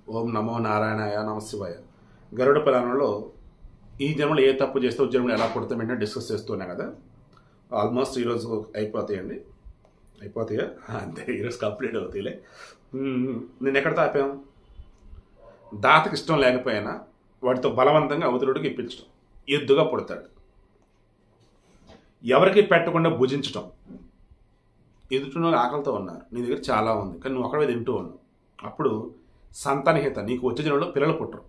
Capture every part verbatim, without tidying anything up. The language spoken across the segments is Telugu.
ఓం నమో నారాయణాయ నమ శివాయ. గరుడ పురాణంలో ఈ జన్మలో ఏ తప్పు చేస్తే జన్మలో ఎలా పుడతామంటే డిస్కస్ చేస్తున్నాం కదా. ఆల్మోస్ట్ ఈరోజు అయిపోతాయండి. అయిపోతాయా? అంతే, ఈరోజు కంప్లీట్ అవుతాయిలే. నేను ఎక్కడ తాపాం? దాతకి ఇష్టం లేకపోయినా వాటితో బలవంతంగా అవతలుడికి ఇప్పించడం. ఎద్దుగా పుడతాడు. ఎవరికి పెట్టకుండా భుజించటం. ఎదుటిన ఆకలితో ఉన్నారు, నీ దగ్గర చాలా ఉంది కానీ నువ్వు అక్కడే తింటూ ఉన్నావు. అప్పుడు సంతానహిత, నీకు వచ్చే జనంలో పిల్లలు పుట్టరు.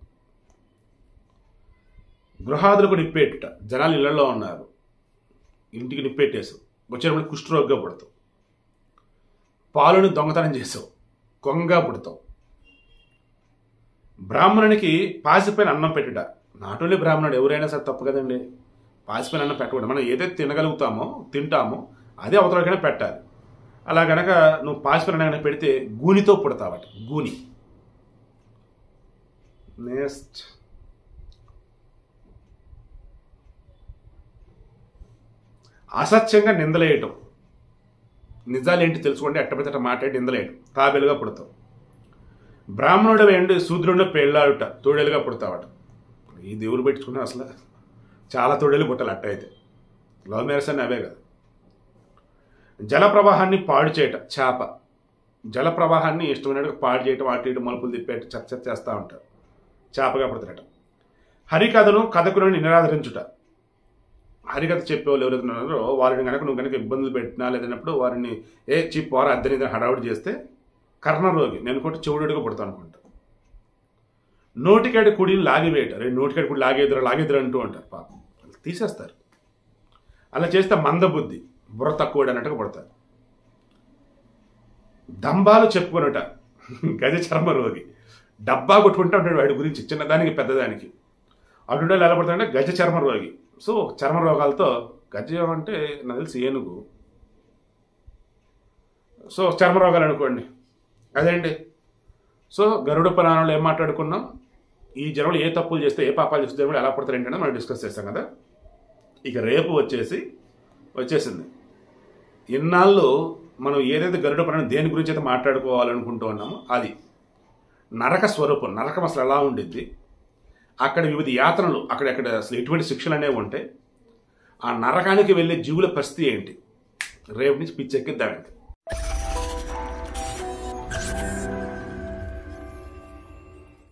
గృహాదులకు నిప్పేట, జనాలు ఇళ్లలో ఉన్నారు, ఇంటికి నిప్పేటేసావు, వచ్చేటప్పుడు కుష్ఠరోగ్గా పుడతావు. పాలుని దొంగతనం చేసావు, కొంగగా పుడతావు. బ్రాహ్మణునికి పాసిపోయిన అన్నం పెట్టుట. నాట్ ఓన్లీ బ్రాహ్మణుడు, ఎవరైనా సరే తప్పు కదండి. పాసిపోయిన అన్నం పెట్టకూడదు. మనం ఏదైతే తినగలుగుతామో తింటామో అదే అవతలకైనా పెట్టాలి. అలా గనక నువ్వు పాసిపోయిన అన్నం పెడితే గూనితో పుడతావట. గూని. నెక్స్ట్, అసత్యంగా నిందలేయటం. నిజాలేంటి తెలుసుకోండి, ఎట్టబెట్ట మాట్లాడి నిందలేయటం. తాబేలుగా పుడతావు. బ్రాహ్మణుడు వేయండి, శూద్రుడిని పెళ్ళాడుట, తోడేలుగా పుడతావట. ఈ దేవుడు పెట్టుకున్నా అసలు చాలా తోడేలు పుట్టాలి అట్ట అయితే. లవ్ మ్యారేజ్ అని అవే కదా. జల ప్రవాహాన్ని పాడు చేయట, చేప. జల ప్రవాహాన్ని ఇష్టమైనట్టుగా పాడు చేయటం, అటు ఇటు మలుపులు తిప్పేట, చచ్చ చేస్తూ ఉంటారు, చేపగా పుడతారట. హరికథను కథకులను నిరాదరించుట. హరికథ చెప్పేవాళ్ళు ఎవరైతే ఉన్నారో వారిని కనుక నువ్వు కనుక ఇబ్బందులు పెట్టినా లేదన్నప్పుడు వారిని ఏ చీప్ వారు అద్దెని హడావుడి చేస్తే కర్ణరోగి, నేను కూడా చెవుడుగా పుడతాను అనుకుంటా. నోటికాడి కుడిని లాగివేయట. రెండు నోటికాడి కుడి లాగేద్దరు లాగేద్దరు అంటూ ఉంటారు, పాపం తీసేస్తారు. అలా చేస్తే మందబుద్ధి, బుర్ర తక్కువ అన్నట్టుగా పడతారు. దంబాలు చెప్పుకున్నట, గజ చర్మ రోగి. డబ్బా కొట్టుకుంటూ ఉంటాడు వాడి గురించి, చిన్నదానికి పెద్దదానికి. అటు ఎలా పడతాడంటే గజ చర్మ రోగి. సో చర్మ రోగాలతో, గజం అంటే నాకు తెలిసి ఏనుగు, సో చర్మ రోగాలు అనుకోండి అదేంటి. సో గరుడ పురాణంలో ఏం మాట్లాడుకున్నాం? ఈ జన్మలో ఏ తప్పులు చేస్తే ఏ పాపాలు చేస్తే జన్మలో ఎలా పడతారు ఏంటంటే మనం డిస్కస్ చేస్తాం కదా. ఇక రేపు వచ్చేసి వచ్చేసింది. ఇన్నాళ్ళు మనం ఏదైతే గరుడ పురాణం దేని గురించి అయితే మాట్లాడుకోవాలనుకుంటూ ఉన్నామో అది నరక స్వరూపం. నరకం అసలు ఎలా ఉండిద్ది, అక్కడ వివిధ యాతనలు, అక్కడెక్కడ అసలు ఎటువంటి శిక్షలు అనేవి ఉంటాయి, ఆ నరకానికి వెళ్ళే జీవుల పరిస్థితి ఏంటి, రేపు నుంచి పిచ్చెక్కిద్దానికి.